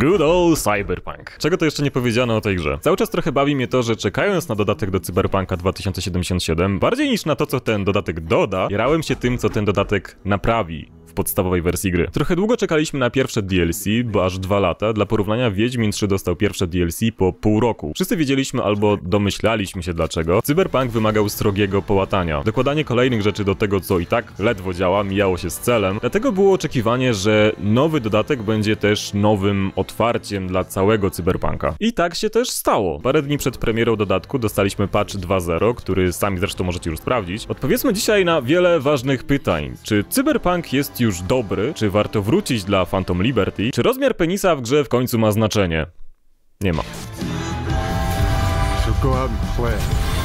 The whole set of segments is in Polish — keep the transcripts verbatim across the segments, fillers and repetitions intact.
Good old Cyberpunk. Czego to jeszcze nie powiedziano o tej grze? Cały czas trochę bawi mnie to, że czekając na dodatek do Cyberpunka dwa tysiące siedemdziesiąt siedem, bardziej niż na to, co ten dodatek doda, jarałem się tym, co ten dodatek naprawi w podstawowej wersji gry. Trochę długo czekaliśmy na pierwsze D L C, bo aż dwa lata. Dla porównania Wiedźmin trzy dostał pierwsze D L C po pół roku. Wszyscy wiedzieliśmy albo domyślaliśmy się dlaczego. Cyberpunk wymagał srogiego połatania. Dokładanie kolejnych rzeczy do tego, co i tak ledwo działa, mijało się z celem. Dlatego było oczekiwanie, że nowy dodatek będzie też nowym otwarciem dla całego Cyberpunka. I tak się też stało. Parę dni przed premierą dodatku dostaliśmy patch dwa zero, który sami zresztą możecie już sprawdzić. Odpowiedzmy dzisiaj na wiele ważnych pytań. Czy Cyberpunk jest już dobry? Czy warto wrócić dla Phantom Liberty? Czy rozmiar penisa w grze w końcu ma znaczenie? Nie ma. So go out and play.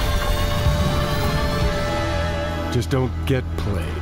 Just don't get played.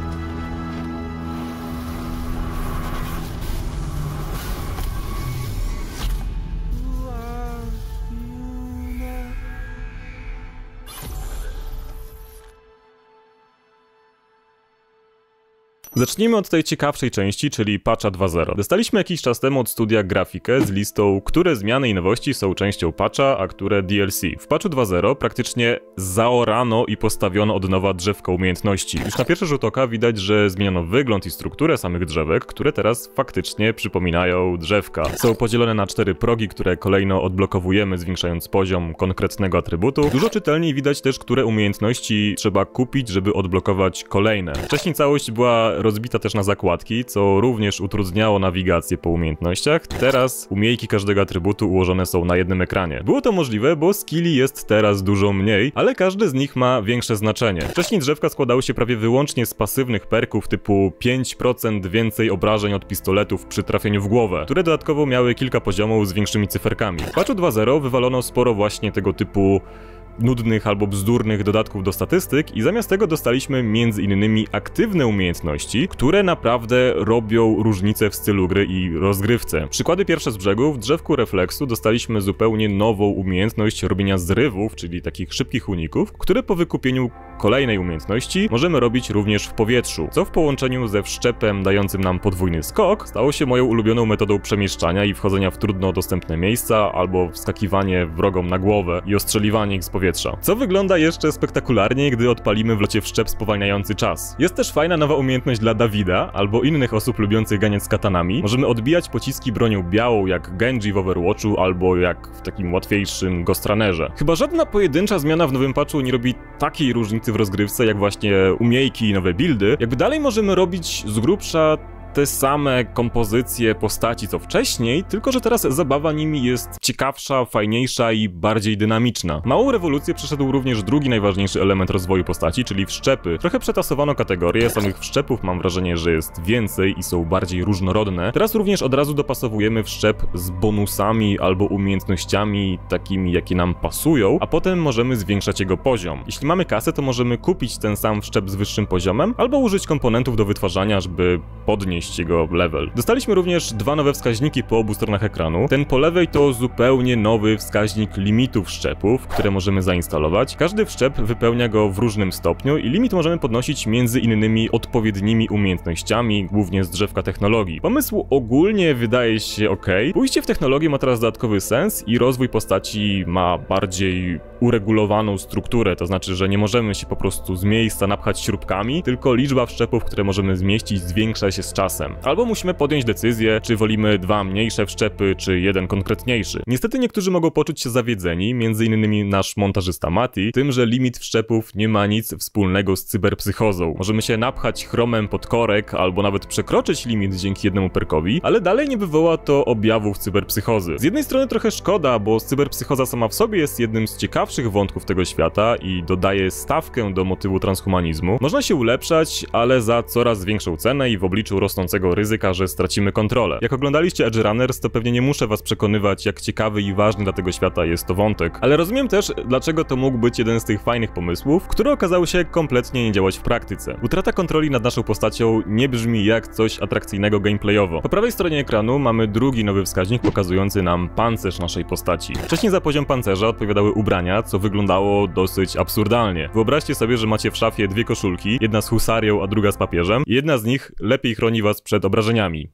Zacznijmy od tej ciekawszej części, czyli patcha dwa zero. Dostaliśmy jakiś czas temu od studia grafikę z listą, które zmiany i nowości są częścią patcha, a które D L C. W patchu dwa zero praktycznie zaorano i postawiono od nowa drzewko umiejętności. Już na pierwszy rzut oka widać, że zmieniono wygląd i strukturę samych drzewek, które teraz faktycznie przypominają drzewka. Są podzielone na cztery progi, które kolejno odblokowujemy, zwiększając poziom konkretnego atrybutu. Dużo czytelniej widać też, które umiejętności trzeba kupić, żeby odblokować kolejne. Wcześniej całość była rozbita też na zakładki, co również utrudniało nawigację po umiejętnościach. Teraz umiejki każdego atrybutu ułożone są na jednym ekranie. Było to możliwe, bo skilli jest teraz dużo mniej, ale każdy z nich ma większe znaczenie. Wcześniej drzewka składały się prawie wyłącznie z pasywnych perków typu pięć procent więcej obrażeń od pistoletów przy trafieniu w głowę, które dodatkowo miały kilka poziomów z większymi cyferkami. W patchu dwa zero wywalono sporo właśnie tego typu nudnych albo bzdurnych dodatków do statystyk i zamiast tego dostaliśmy między innymi aktywne umiejętności, które naprawdę robią różnicę w stylu gry i rozgrywce. Przykłady pierwsze z brzegu: w drzewku refleksu dostaliśmy zupełnie nową umiejętność robienia zrywów, czyli takich szybkich uników, które po wykupieniu kolejnej umiejętności możemy robić również w powietrzu, co w połączeniu ze wszczepem dającym nam podwójny skok stało się moją ulubioną metodą przemieszczania i wchodzenia w trudno dostępne miejsca, albo wskakiwanie wrogom na głowę i ostrzeliwanie ich z powietrza. Co wygląda jeszcze spektakularniej, gdy odpalimy w locie wszczep spowalniający czas. Jest też fajna nowa umiejętność dla Davida, albo innych osób lubiących ganiać z katanami. Możemy odbijać pociski bronią białą, jak Genji w Overwatchu, albo jak w takim łatwiejszym Ghost Runnerze. Chyba żadna pojedyncza zmiana w nowym patchu nie robi takiej różnicy w rozgrywce, jak właśnie umiejki i nowe buildy. Jakby dalej możemy robić z grubsza te same kompozycje postaci co wcześniej, tylko że teraz zabawa nimi jest ciekawsza, fajniejsza i bardziej dynamiczna. Małą rewolucję przeszedł również drugi najważniejszy element rozwoju postaci, czyli wszczepy. Trochę przetasowano kategorie, samych wszczepów mam wrażenie, że jest więcej i są bardziej różnorodne. Teraz również od razu dopasowujemy wszczep z bonusami albo umiejętnościami takimi, jakie nam pasują, a potem możemy zwiększać jego poziom. Jeśli mamy kasę, to możemy kupić ten sam wszczep z wyższym poziomem, albo użyć komponentów do wytwarzania, żeby podnieść jego level. Dostaliśmy również dwa nowe wskaźniki po obu stronach ekranu. Ten po lewej to zupełnie nowy wskaźnik limitu wszczepów, które możemy zainstalować. Każdy wszczep wypełnia go w różnym stopniu i limit możemy podnosić między innymi odpowiednimi umiejętnościami, głównie z drzewka technologii. Pomysł ogólnie wydaje się ok. Pójście w technologię ma teraz dodatkowy sens i rozwój postaci ma bardziej uregulowaną strukturę, to znaczy, że nie możemy się po prostu z miejsca napchać śrubkami, tylko liczba wszczepów, które możemy zmieścić, zwiększa się z czasem. Albo musimy podjąć decyzję, czy wolimy dwa mniejsze wszczepy, czy jeden konkretniejszy. Niestety niektórzy mogą poczuć się zawiedzeni, między innymi nasz montażysta Mati, tym, że limit wszczepów nie ma nic wspólnego z cyberpsychozą. Możemy się napchać chromem pod korek, albo nawet przekroczyć limit dzięki jednemu perkowi, ale dalej nie wywoła to objawów cyberpsychozy. Z jednej strony trochę szkoda, bo cyberpsychoza sama w sobie jest jednym z ciekawszych wątków tego świata i dodaje stawkę do motywu transhumanizmu. Można się ulepszać, ale za coraz większą cenę i w obliczu rosnącego ryzyka, że stracimy kontrolę. Jak oglądaliście Edge Runners, to pewnie nie muszę was przekonywać, jak ciekawy i ważny dla tego świata jest to wątek, ale rozumiem też, dlaczego to mógł być jeden z tych fajnych pomysłów, które okazały się kompletnie nie działać w praktyce. Utrata kontroli nad naszą postacią nie brzmi jak coś atrakcyjnego gameplayowo. Po prawej stronie ekranu mamy drugi nowy wskaźnik pokazujący nam pancerz naszej postaci. Wcześniej za poziom pancerza odpowiadały ubrania, co wyglądało dosyć absurdalnie. Wyobraźcie sobie, że macie w szafie dwie koszulki, jedna z husarią, a druga z papieżem, i jedna z nich lepiej chroni was przed obrażeniami.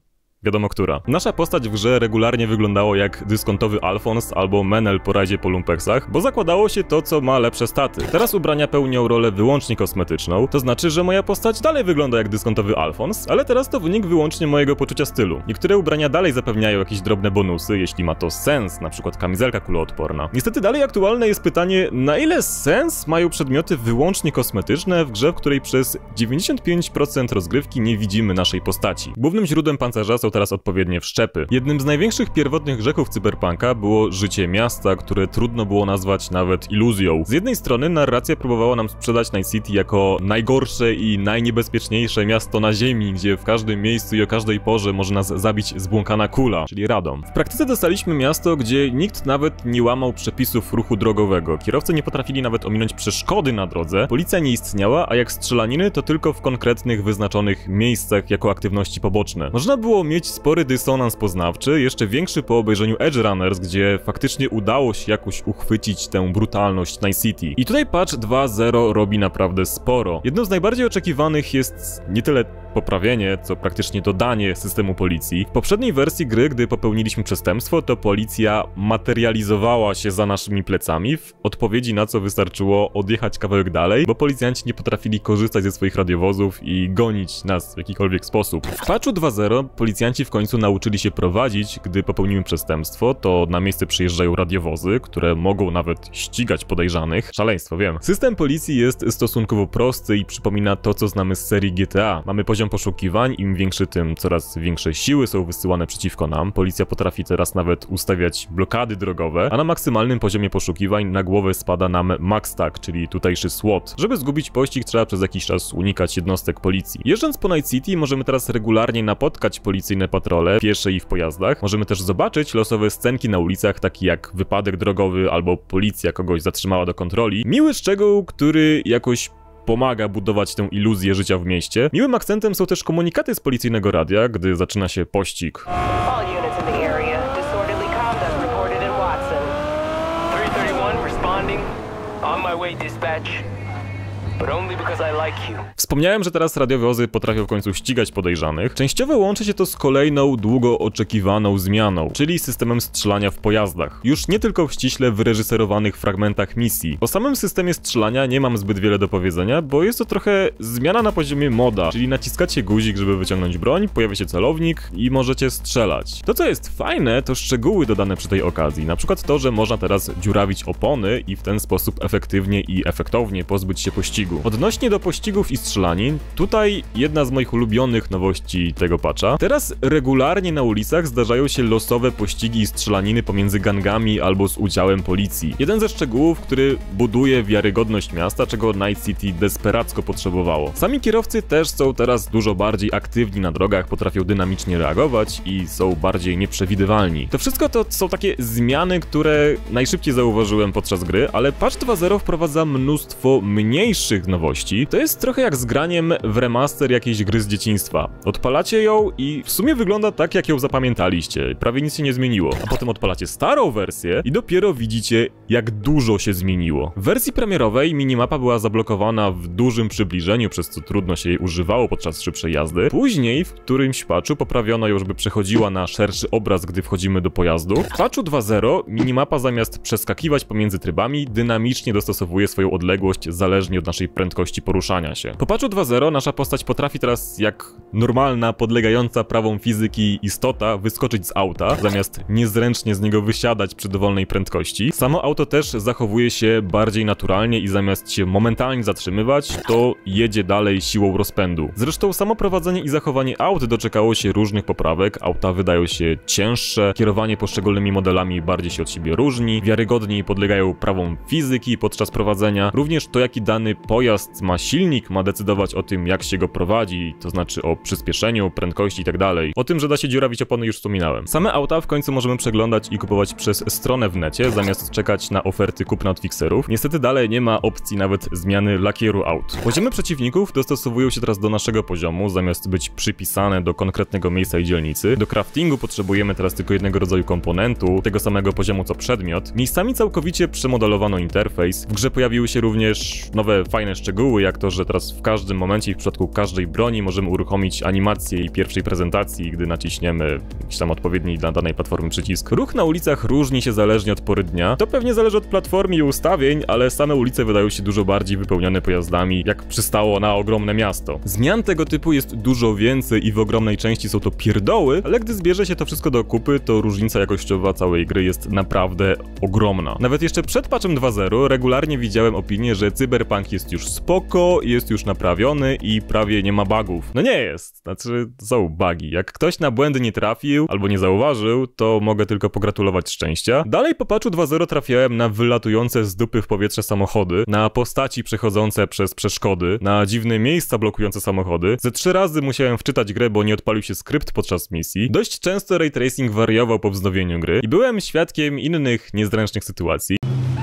wiadomo która. Nasza postać w grze regularnie wyglądało jak dyskontowy Alfons albo Menel po rajdzie po lumpeksach, bo zakładało się to, co ma lepsze staty. Teraz ubrania pełnią rolę wyłącznie kosmetyczną, to znaczy, że moja postać dalej wygląda jak dyskontowy Alfons, ale teraz to wynik wyłącznie mojego poczucia stylu. Niektóre ubrania dalej zapewniają jakieś drobne bonusy, jeśli ma to sens, na przykład kamizelka kuloodporna. Niestety dalej aktualne jest pytanie, na ile sens mają przedmioty wyłącznie kosmetyczne w grze, w której przez dziewięćdziesiąt pięć procent rozgrywki nie widzimy naszej postaci. Głównym źródłem pancerza są teraz odpowiednie wszczepy. Jednym z największych pierwotnych grzechów cyberpunka było życie miasta, które trudno było nazwać nawet iluzją. Z jednej strony narracja próbowała nam sprzedać Night City jako najgorsze i najniebezpieczniejsze miasto na ziemi, gdzie w każdym miejscu i o każdej porze może nas zabić zbłąkana kula, czyli Radom. W praktyce dostaliśmy miasto, gdzie nikt nawet nie łamał przepisów ruchu drogowego. Kierowcy nie potrafili nawet ominąć przeszkody na drodze, policja nie istniała, a jak strzelaniny to tylko w konkretnych, wyznaczonych miejscach jako aktywności poboczne. Można było mieć spory dysonans poznawczy, jeszcze większy po obejrzeniu Edge Runners, gdzie faktycznie udało się jakoś uchwycić tę brutalność Night City. I tutaj patch dwa zero robi naprawdę sporo. Jedną z najbardziej oczekiwanych jest nie tyle poprawienie, co praktycznie dodanie systemu policji. W poprzedniej wersji gry, gdy popełniliśmy przestępstwo, to policja materializowała się za naszymi plecami, w odpowiedzi na co wystarczyło odjechać kawałek dalej, bo policjanci nie potrafili korzystać ze swoich radiowozów i gonić nas w jakikolwiek sposób. W patchu dwa zero policjanci w końcu nauczyli się prowadzić, gdy popełnimy przestępstwo, to na miejsce przyjeżdżają radiowozy, które mogą nawet ścigać podejrzanych. Szaleństwo, wiem. System policji jest stosunkowo prosty i przypomina to, co znamy z serii G T A. Mamy poziom poszukiwań, im większy, tym coraz większe siły są wysyłane przeciwko nam. Policja potrafi teraz nawet ustawiać blokady drogowe, a na maksymalnym poziomie poszukiwań na głowę spada nam max tag, czyli tutejszy SWAT. Żeby zgubić pościg, trzeba przez jakiś czas unikać jednostek policji. Jeżdżąc po Night City możemy teraz regularnie napotkać policyjne patrole, piesze i w pojazdach. Możemy też zobaczyć losowe scenki na ulicach, takie jak wypadek drogowy albo policja kogoś zatrzymała do kontroli. Miły szczegół, który jakoś pomaga budować tę iluzję życia w mieście. Miłym akcentem są też komunikaty z policyjnego radia, gdy zaczyna się pościg. All units in the area, disorderly conduct reported in Watson. three thirty-one responding. On my way, dispatch. But only because I like you. Wspomniałem, że teraz radiowozy potrafią w końcu ścigać podejrzanych. Częściowo łączy się to z kolejną, długo oczekiwaną zmianą, czyli systemem strzelania w pojazdach. Już nie tylko w ściśle wyreżyserowanych fragmentach misji. O samym systemie strzelania nie mam zbyt wiele do powiedzenia, bo jest to trochę zmiana na poziomie moda, czyli naciskacie guzik, żeby wyciągnąć broń, pojawia się celownik i możecie strzelać. To, co jest fajne, to szczegóły dodane przy tej okazji, na przykład to, że można teraz dziurawić opony i w ten sposób efektywnie i efektownie pozbyć się pościgu. Odnośnie do pościgów i strzelanin, tutaj jedna z moich ulubionych nowości tego patcha. Teraz regularnie na ulicach zdarzają się losowe pościgi i strzelaniny pomiędzy gangami albo z udziałem policji. Jeden ze szczegółów, który buduje wiarygodność miasta, czego Night City desperacko potrzebowało. Sami kierowcy też są teraz dużo bardziej aktywni na drogach, potrafią dynamicznie reagować i są bardziej nieprzewidywalni. To wszystko to są takie zmiany, które najszybciej zauważyłem podczas gry, ale patch dwa zero wprowadza mnóstwo mniejszych nowości. To jest trochę jak z graniem w remaster jakiejś gry z dzieciństwa. Odpalacie ją i w sumie wygląda tak, jak ją zapamiętaliście. Prawie nic się nie zmieniło. A potem odpalacie starą wersję i dopiero widzicie, jak dużo się zmieniło. W wersji premierowej minimapa była zablokowana w dużym przybliżeniu, przez co trudno się jej używało podczas szybszej jazdy. Później w którymś patchu poprawiono ją, żeby przechodziła na szerszy obraz, gdy wchodzimy do pojazdu. W patchu dwa zero minimapa zamiast przeskakiwać pomiędzy trybami, dynamicznie dostosowuje swoją odległość zależnie od naszej prędkości poruszania się. Po patchu dwa zero nasza postać potrafi teraz jak normalna, podlegająca prawom fizyki istota wyskoczyć z auta, zamiast niezręcznie z niego wysiadać przy dowolnej prędkości. Samo auto też zachowuje się bardziej naturalnie i zamiast się momentalnie zatrzymywać, to jedzie dalej siłą rozpędu. Zresztą samo prowadzenie i zachowanie aut doczekało się różnych poprawek, auta wydają się cięższe, kierowanie poszczególnymi modelami bardziej się od siebie różni, wiarygodniej podlegają prawom fizyki podczas prowadzenia, również to, jaki dany pojazd ma silnik, ma decydować o tym, jak się go prowadzi, to znaczy o przyspieszeniu, prędkości itd. O tym, że da się dziurawić opony, już wspominałem. Same auta w końcu możemy przeglądać i kupować przez stronę w necie, zamiast czekać na oferty kupna od fixerów. Niestety dalej nie ma opcji nawet zmiany lakieru aut. Poziomy przeciwników dostosowują się teraz do naszego poziomu, zamiast być przypisane do konkretnego miejsca i dzielnicy. Do craftingu potrzebujemy teraz tylko jednego rodzaju komponentu, tego samego poziomu co przedmiot. Miejscami całkowicie przemodelowano interfejs. W grze pojawiły się również nowe fajne szczegóły, jak to, że teraz w każdym każdym momencie i w przypadku każdej broni możemy uruchomić animację jej pierwszej prezentacji, gdy naciśniemy jakiś tam odpowiedni dla danej platformy przycisk. Ruch na ulicach różni się zależnie od pory dnia. To pewnie zależy od platformy i ustawień, ale same ulice wydają się dużo bardziej wypełnione pojazdami, jak przystało na ogromne miasto. Zmian tego typu jest dużo więcej i w ogromnej części są to pierdoły, ale gdy zbierze się to wszystko do kupy, to różnica jakościowa całej gry jest naprawdę ogromna. Nawet jeszcze przed patchem dwa zero regularnie widziałem opinię, że Cyberpunk jest już spoko, jest już naprawiony i prawie nie ma bugów. No nie jest, znaczy są bugi. Jak ktoś na błędy nie trafił albo nie zauważył, to mogę tylko pogratulować szczęścia. Dalej po patchu dwa zero trafiałem na wylatujące z dupy w powietrze samochody, na postaci przechodzące przez przeszkody, na dziwne miejsca blokujące samochody. Ze trzy razy musiałem wczytać grę, bo nie odpalił się skrypt podczas misji. Dość często ray tracing wariował po wznowieniu gry i byłem świadkiem innych niezręcznych sytuacji.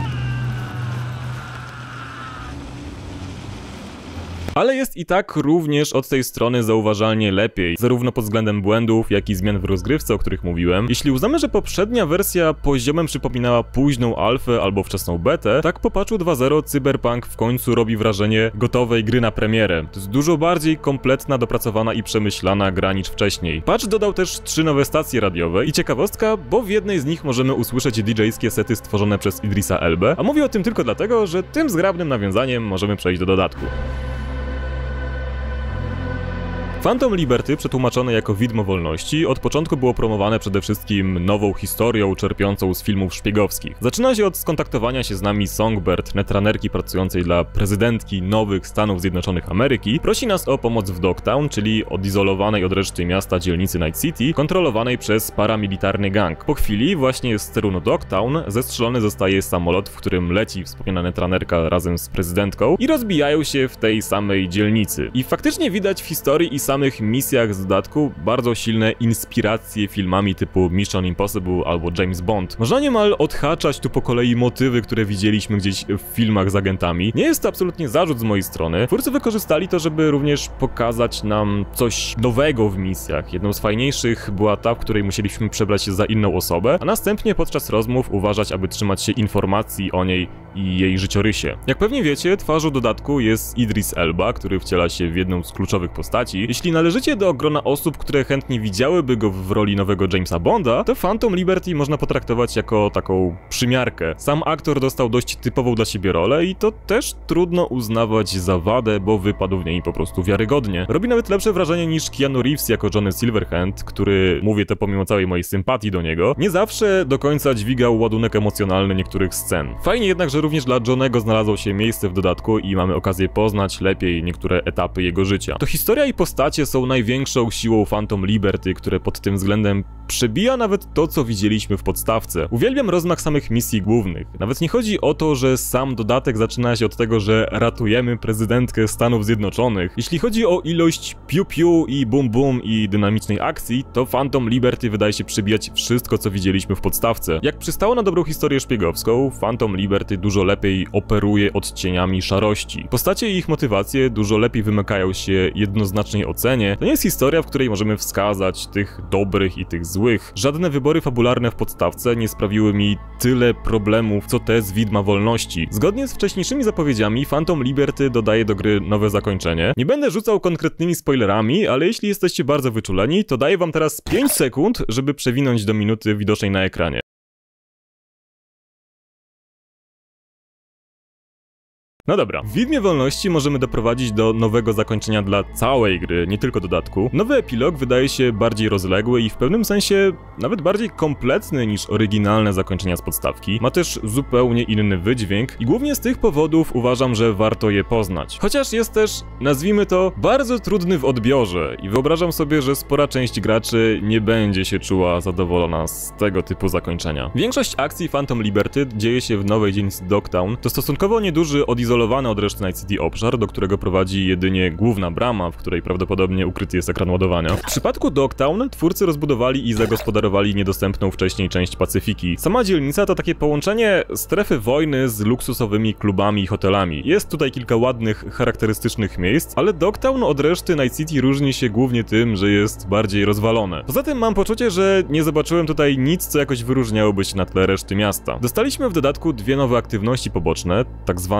Ale jest i tak również od tej strony zauważalnie lepiej, zarówno pod względem błędów, jak i zmian w rozgrywce, o których mówiłem. Jeśli uznamy, że poprzednia wersja poziomem przypominała późną alfę albo wczesną betę, tak po patchu dwa zero Cyberpunk w końcu robi wrażenie gotowej gry na premierę. To jest dużo bardziej kompletna, dopracowana i przemyślana gra niż wcześniej. Patch dodał też trzy nowe stacje radiowe i ciekawostka, bo w jednej z nich możemy usłyszeć D J-skie sety stworzone przez Idrisa Elbę, a mówię o tym tylko dlatego, że tym zgrabnym nawiązaniem możemy przejść do dodatku. Phantom Liberty, przetłumaczone jako Widmo Wolności, od początku było promowane przede wszystkim nową historią czerpiącą z filmów szpiegowskich. Zaczyna się od skontaktowania się z nami Songbird, netranerki pracującej dla prezydentki nowych Stanów Zjednoczonych Ameryki. Prosi nas o pomoc w Dogtown, czyli odizolowanej od reszty miasta dzielnicy Night City, kontrolowanej przez paramilitarny gang. Po chwili, właśnie z terenu Dogtown, zestrzelony zostaje samolot, w którym leci wspomniana netranerka razem z prezydentką i rozbijają się w tej samej dzielnicy. I faktycznie widać w historii i w samych misjach z dodatku bardzo silne inspiracje filmami typu Mission Impossible albo James Bond. Można niemal odhaczać tu po kolei motywy, które widzieliśmy gdzieś w filmach z agentami. Nie jest to absolutnie zarzut z mojej strony. Twórcy wykorzystali to, żeby również pokazać nam coś nowego w misjach. Jedną z fajniejszych była ta, w której musieliśmy przebrać się za inną osobę, a następnie podczas rozmów uważać, aby trzymać się informacji o niej i jej życiorysie. Jak pewnie wiecie, twarzą dodatku jest Idris Elba, który wciela się w jedną z kluczowych postaci. Jeśli należycie do grona osób, które chętnie widziałyby go w roli nowego Jamesa Bonda, to Phantom Liberty można potraktować jako taką przymiarkę. Sam aktor dostał dość typową dla siebie rolę i to też trudno uznawać za wadę, bo wypadł w niej po prostu wiarygodnie. Robi nawet lepsze wrażenie niż Keanu Reeves jako Johnny Silverhand, który, mówię to pomimo całej mojej sympatii do niego, nie zawsze do końca dźwigał ładunek emocjonalny niektórych scen. Fajnie jednak, że również dla Johnego znalazło się miejsce w dodatku i mamy okazję poznać lepiej niektóre etapy jego życia. To historia i postacie są największą siłą Phantom Liberty, które pod tym względem przebija nawet to, co widzieliśmy w podstawce. Uwielbiam rozmach samych misji głównych. Nawet nie chodzi o to, że sam dodatek zaczyna się od tego, że ratujemy prezydentkę Stanów Zjednoczonych. Jeśli chodzi o ilość piu-piu i bum-bum i dynamicznej akcji, to Phantom Liberty wydaje się przebijać wszystko, co widzieliśmy w podstawce. Jak przystało na dobrą historię szpiegowską, Phantom Liberty dużo lepiej operuje odcieniami szarości. Postacie i ich motywacje dużo lepiej wymykają się jednoznacznej ocenie. To nie jest historia, w której możemy wskazać tych dobrych i tych złych. Żadne wybory fabularne w podstawce nie sprawiły mi tyle problemów, co te z Widma Wolności. Zgodnie z wcześniejszymi zapowiedziami, Phantom Liberty dodaje do gry nowe zakończenie. Nie będę rzucał konkretnymi spoilerami, ale jeśli jesteście bardzo wyczuleni, to daję wam teraz pięć sekund, żeby przewinąć do minuty widocznej na ekranie. No dobra, w Widmie Wolności możemy doprowadzić do nowego zakończenia dla całej gry, nie tylko dodatku. Nowy epilog wydaje się bardziej rozległy i w pewnym sensie nawet bardziej kompletny niż oryginalne zakończenia z podstawki. Ma też zupełnie inny wydźwięk i głównie z tych powodów uważam, że warto je poznać. Chociaż jest też, nazwijmy to, bardzo trudny w odbiorze i wyobrażam sobie, że spora część graczy nie będzie się czuła zadowolona z tego typu zakończenia. Większość akcji Phantom Liberty dzieje się w nowej dzielnicy Dogtown. To stosunkowo nieduży, odizolowany od reszty Night City obszar, do którego prowadzi jedynie główna brama, w której prawdopodobnie ukryty jest ekran ładowania. W przypadku Dogtown twórcy rozbudowali i zagospodarowali niedostępną wcześniej część Pacyfiki. Sama dzielnica to takie połączenie strefy wojny z luksusowymi klubami i hotelami. Jest tutaj kilka ładnych, charakterystycznych miejsc, ale Dogtown od reszty Night City różni się głównie tym, że jest bardziej rozwalone. Poza tym mam poczucie, że nie zobaczyłem tutaj nic, co jakoś wyróżniałoby się na tle reszty miasta. Dostaliśmy w dodatku dwie nowe aktywności poboczne, tak zwane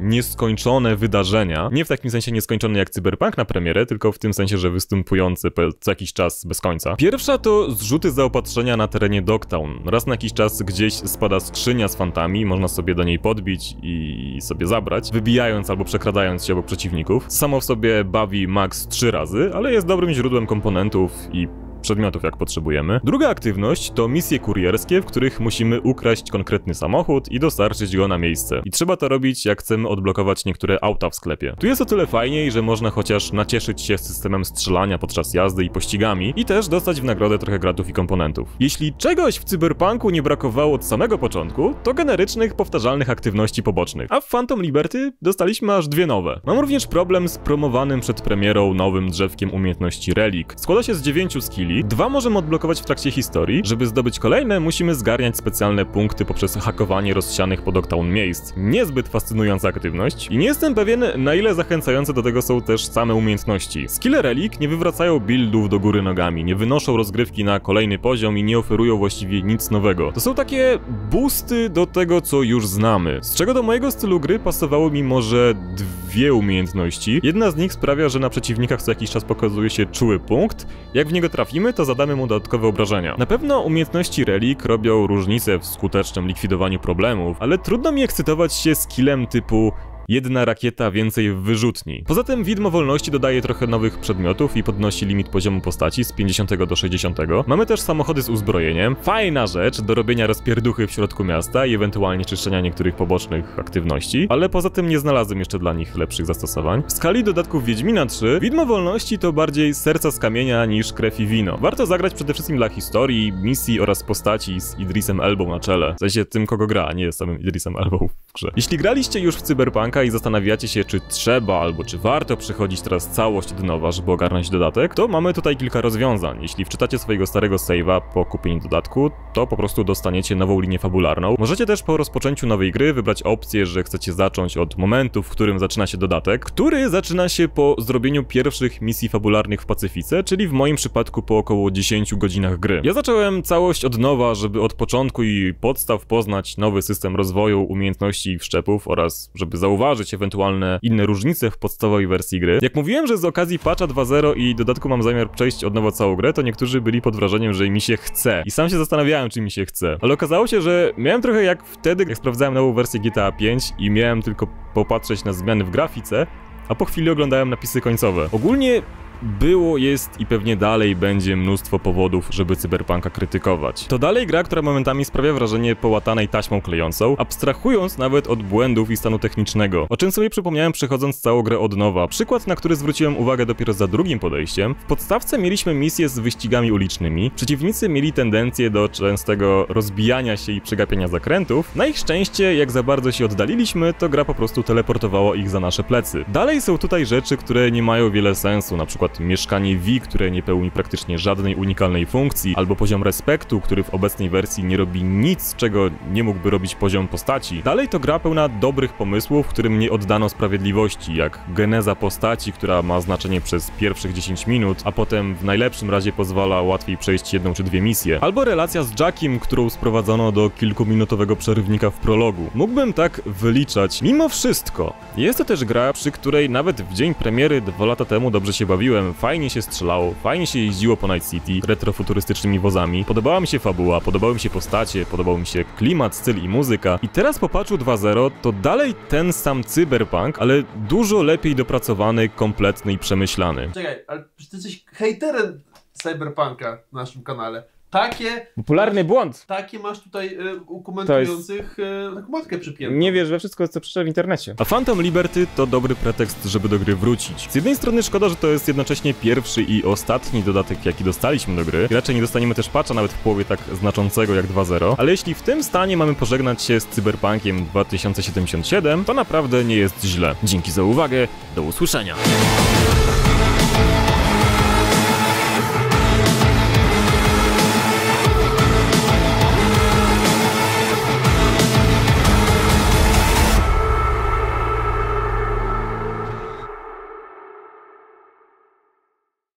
nieskończone wydarzenia. Nie w takim sensie nieskończone jak Cyberpunk na premierę, tylko w tym sensie, że występujące co jakiś czas bez końca. Pierwsza to zrzuty zaopatrzenia na terenie Dogtown. Raz na jakiś czas gdzieś spada skrzynia z fantami, można sobie do niej podbić i sobie zabrać, wybijając albo przekradając się obok przeciwników. Samo w sobie bawi max trzy razy, ale jest dobrym źródłem komponentów i przedmiotów, jak potrzebujemy. Druga aktywność to misje kurierskie, w których musimy ukraść konkretny samochód i dostarczyć go na miejsce. I trzeba to robić, jak chcemy odblokować niektóre auta w sklepie. Tu jest o tyle fajniej, że można chociaż nacieszyć się systemem strzelania podczas jazdy i pościgami i też dostać w nagrodę trochę gratów i komponentów. Jeśli czegoś w Cyberpunku nie brakowało od samego początku, to generycznych, powtarzalnych aktywności pobocznych. A w Phantom Liberty dostaliśmy aż dwie nowe. Mam również problem z promowanym przed premierą nowym drzewkiem umiejętności Relic. Składa się z dziewięciu skilli. Dwa możemy odblokować w trakcie historii. Żeby zdobyć kolejne, musimy zgarniać specjalne punkty poprzez hakowanie rozsianych po Dogtown miejsc. Niezbyt fascynująca aktywność i nie jestem pewien, na ile zachęcające do tego są też same umiejętności. Skille Relic nie wywracają buildów do góry nogami, nie wynoszą rozgrywki na kolejny poziom i nie oferują właściwie nic nowego. To są takie boosty do tego, co już znamy. Z czego do mojego stylu gry pasowały mi może dwie umiejętności. Jedna z nich sprawia, że na przeciwnikach co jakiś czas pokazuje się czuły punkt. Jak w niego trafimy, to zadamy mu dodatkowe obrażenia. Na pewno umiejętności Relic robią różnicę w skutecznym likwidowaniu problemów, ale trudno mi ekscytować się skillem typu jedna rakieta więcej w wyrzutni. Poza tym widmo wolności dodaje trochę nowych przedmiotów i podnosi limit poziomu postaci z pięćdziesiątego do sześćdziesiątego. Mamy też samochody z uzbrojeniem. Fajna rzecz do robienia rozpierduchy w środku miasta i ewentualnie czyszczenia niektórych pobocznych aktywności, ale poza tym nie znalazłem jeszcze dla nich lepszych zastosowań. W skali dodatków Wiedźmina trzy widmo wolności to bardziej serca z kamienia niż krew i wino. Warto zagrać przede wszystkim dla historii, misji oraz postaci z Idrisem Elbą na czele. W sensie tym, kogo gra, a nie samym Idrisem Elbą w grze. Jeśli graliście już w Cyberpunk i zastanawiacie się, czy trzeba albo czy warto przechodzić teraz całość od nowa, żeby ogarnąć dodatek, to mamy tutaj kilka rozwiązań. Jeśli wczytacie swojego starego save'a po kupieniu dodatku, to po prostu dostaniecie nową linię fabularną. Możecie też po rozpoczęciu nowej gry wybrać opcję, że chcecie zacząć od momentu, w którym zaczyna się dodatek, który zaczyna się po zrobieniu pierwszych misji fabularnych w Pacyfice, czyli w moim przypadku po około dziesięciu godzinach gry. Ja zacząłem całość od nowa, żeby od początku i podstaw poznać nowy system rozwoju, umiejętności i wszczepów oraz żeby zauważyć ewentualne inne różnice w podstawowej wersji gry. Jak mówiłem, że z okazji patcha dwa zero i dodatku mam zamiar przejść od nowa całą grę, to niektórzy byli pod wrażeniem, że mi się chce. I sam się zastanawiałem, czy mi się chce. Ale okazało się, że miałem trochę jak wtedy, jak sprawdzałem nową wersję G T A pięć i miałem tylko popatrzeć na zmiany w grafice, a po chwili oglądałem napisy końcowe. Ogólnie było, jest i pewnie dalej będzie mnóstwo powodów, żeby Cyberpunka krytykować. To dalej gra, która momentami sprawia wrażenie połatanej taśmą klejącą, abstrahując nawet od błędów i stanu technicznego, o czym sobie przypomniałem przechodząc całą grę od nowa. Przykład, na który zwróciłem uwagę dopiero za drugim podejściem. W podstawce mieliśmy misje z wyścigami ulicznymi, przeciwnicy mieli tendencję do częstego rozbijania się i przegapiania zakrętów. Na ich szczęście, jak za bardzo się oddaliliśmy, to gra po prostu teleportowała ich za nasze plecy. Dalej są tutaj rzeczy, które nie mają wiele sensu, na przykład mieszkanie V, które nie pełni praktycznie żadnej unikalnej funkcji, albo poziom respektu, który w obecnej wersji nie robi nic, czego nie mógłby robić poziom postaci. Dalej to gra pełna dobrych pomysłów, którym nie oddano sprawiedliwości, jak geneza postaci, która ma znaczenie przez pierwszych dziesięć minut, a potem w najlepszym razie pozwala łatwiej przejść jedną czy dwie misje. Albo relacja z Jackiem, którą sprowadzono do kilkuminutowego przerywnika w prologu. Mógłbym tak wyliczać. Mimo wszystko, jest to też gra, przy której nawet w dzień premiery dwa lata temu dobrze się bawiłem. Fajnie się strzelało, fajnie się jeździło po Night City retrofuturystycznymi wozami, podobała mi się fabuła, podobały mi się postacie, podobał mi się klimat, styl i muzyka. I teraz po patchu dwa zero to dalej ten sam Cyberpunk, ale dużo lepiej dopracowany, kompletny i przemyślany. Czekaj, ale ty jesteś hejterem Cyberpunka na naszym kanale. Takie... Popularny błąd! Takie masz tutaj y, komentujących y, taką matkę przypiętą. Nie wiesz we wszystko, co przeczytałem w internecie. A Phantom Liberty to dobry pretekst, żeby do gry wrócić. Z jednej strony szkoda, że to jest jednocześnie pierwszy i ostatni dodatek, jaki dostaliśmy do gry. I raczej nie dostaniemy też patcha nawet w połowie tak znaczącego jak dwa zero. Ale jeśli w tym stanie mamy pożegnać się z Cyberpunkiem dwa tysiące siedemdziesiąt siedem, to naprawdę nie jest źle. Dzięki za uwagę, do usłyszenia!